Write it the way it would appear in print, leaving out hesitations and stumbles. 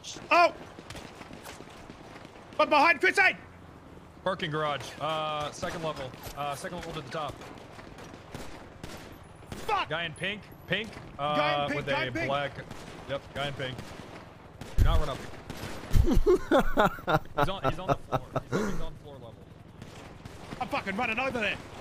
Oh! But behind Chris A! Parking garage. Second level. Second level to the top. Fuck! Guy in pink. Pink. Guy in pink, with guy a in pink. black. Yep, guy in pink. Do not run up. He's on the floor. He's on floor level. I'm fucking running over there.